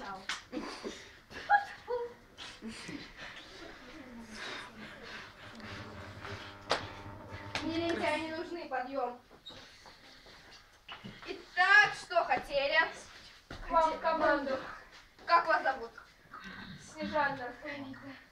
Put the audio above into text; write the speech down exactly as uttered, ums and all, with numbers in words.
написал. Миленькая, не нужны, подъем. Итак, что хотели? К вам в команду. Как вас зовут? Снежанна.